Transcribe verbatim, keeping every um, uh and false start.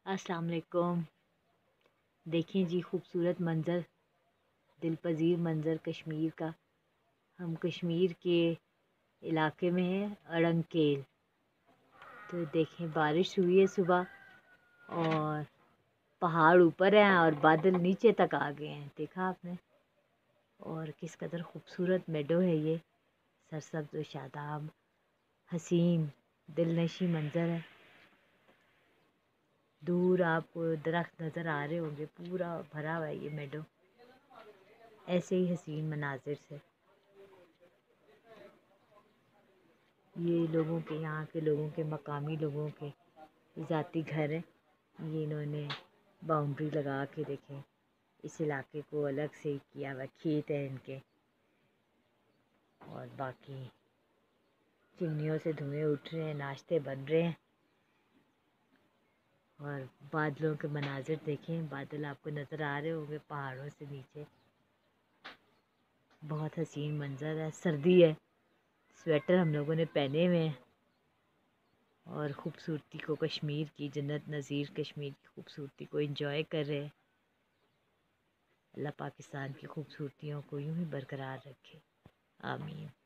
अस्सलाम वालेकुम। देखें जी खूबसूरत मंज़र, दिल पज़ीर मंज़र कश्मीर का। हम कश्मीर के इलाके में हैं, अड़ंकेल। तो देखें बारिश हुई है सुबह और पहाड़ ऊपर हैं और बादल नीचे तक आ गए हैं, देखा आपने। और किस कदर खूबसूरत मेडो है ये, सरसब्ज़ व शादाब, हसीन दिलनशी मंज़र है। दूर आपको दरख्त नज़र आ रहे होंगे, पूरा भरा हुआ है ये मेडो ऐसे ही हसीन मनाजिर से। ये लोगों के, यहाँ के लोगों के, मकामी लोगों के ज़ाती घर है। ये इन्होंने बाउंड्री लगा के देखें, इस इलाके को अलग से किया हुआ, खेत है इनके। और बाकी चिमनियों से धुएं उठ रहे हैं, नाश्ते बन रहे हैं। और बादलों के मनाजिर देखें, बादल आपको नज़र आ रहे होंगे पहाड़ों से नीचे। बहुत हसीन मंज़र है। सर्दी है, स्वेटर हम लोगों ने पहने हुए हैं और ख़ूबसूरती को, कश्मीर की जन्नत नज़ीर कश्मीर की खूबसूरती को एंजॉय कर रहे हैं। अल्लाह पाकिस्तान की खूबसूरतियों को यूं ही बरकरार रखे, आमीन।